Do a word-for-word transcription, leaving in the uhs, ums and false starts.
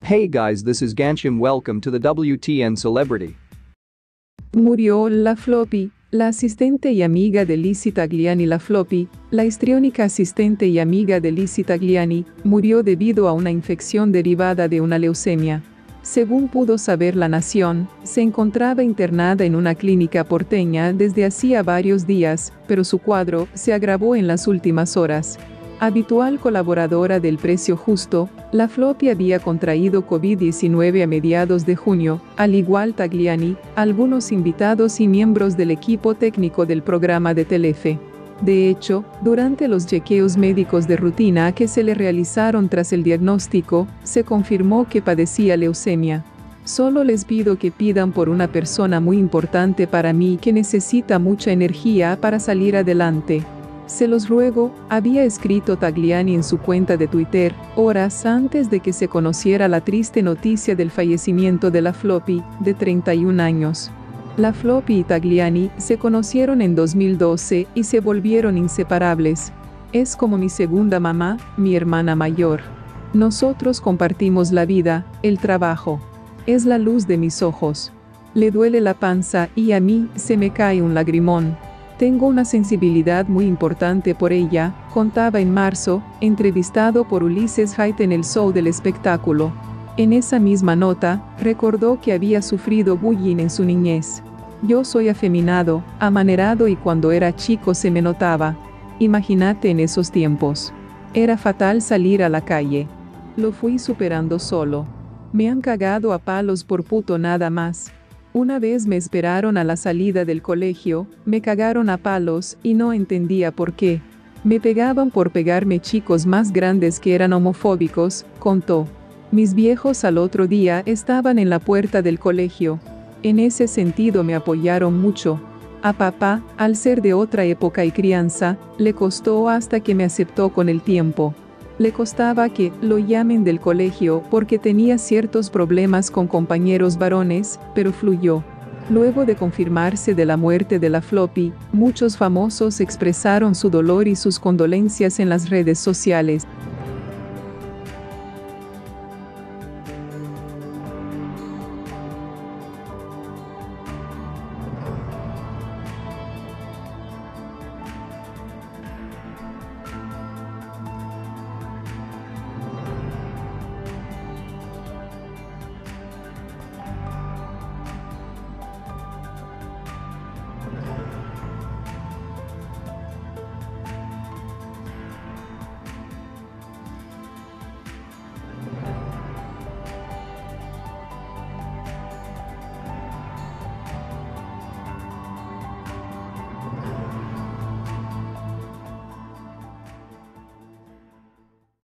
Hey guys, this is Gansham. Welcome to the W T N Celebrity. Murió la Floppy, la asistente y amiga de Lizzie Tagliani. La Floppy, la histriónica asistente y amiga de Lizzie Tagliani, murió debido a una infección derivada de una leucemia. Según pudo saber La Nación, se encontraba internada en una clínica porteña desde hacía varios días, pero su cuadro se agravó en las últimas horas. Habitual colaboradora del Precio Justo, la Floppy había contraído COVID diecinueve a mediados de junio, al igual Tagliani, algunos invitados y miembros del equipo técnico del programa de Telefe. De hecho, durante los chequeos médicos de rutina que se le realizaron tras el diagnóstico, se confirmó que padecía leucemia. Solo les pido que pidan por una persona muy importante para mí que necesita mucha energía para salir adelante. Se los ruego, había escrito Tagliani en su cuenta de Twitter, horas antes de que se conociera la triste noticia del fallecimiento de la Floppy, de treinta y un años. La Floppy y Tagliani se conocieron en dos mil doce y se volvieron inseparables. Es como mi segunda mamá, mi hermana mayor. Nosotros compartimos la vida, el trabajo. Es la luz de mis ojos. Le duele la panza y a mí se me cae un lagrimón. Tengo una sensibilidad muy importante por ella, contaba en marzo, entrevistado por Ulises Haidt en el show del espectáculo. En esa misma nota, recordó que había sufrido bullying en su niñez. Yo soy afeminado, amanerado y cuando era chico se me notaba. Imagínate en esos tiempos. Era fatal salir a la calle. Lo fui superando solo. Me han cagado a palos por puto nada más. Una vez me esperaron a la salida del colegio, me cagaron a palos y no entendía por qué. Me pegaban por pegarme chicos más grandes que eran homofóbicos, contó. Mis viejos al otro día estaban en la puerta del colegio. En ese sentido me apoyaron mucho. A papá, al ser de otra época y crianza, le costó hasta que me aceptó con el tiempo. Le costaba que lo llamen del colegio porque tenía ciertos problemas con compañeros varones, pero fluyó. Luego de confirmarse de la muerte de la Floppy, muchos famosos expresaron su dolor y sus condolencias en las redes sociales.